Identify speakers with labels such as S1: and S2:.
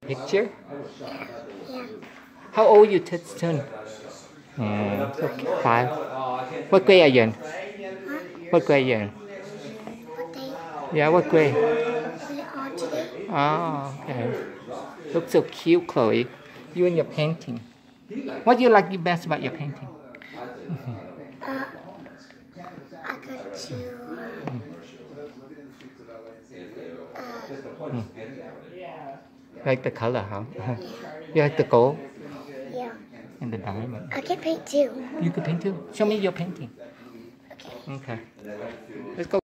S1: Picture?
S2: Yeah.
S1: How old you turn? Okay, 5. What grade are you in?
S2: Huh?
S1: What grade are you in?
S2: What day?
S1: Yeah, what grade?
S2: We're on today?
S1: Oh, okay. Looks so cute, Chloe. You and your painting. What do you like the best about your painting?
S2: I got to
S1: Like the color, huh?
S2: yeah.
S1: You like the gold
S2: Yeah.
S1: and the diamond.
S2: I can paint too.
S1: You could paint too. Show me your painting.
S2: Okay.
S1: Okay. Let's go.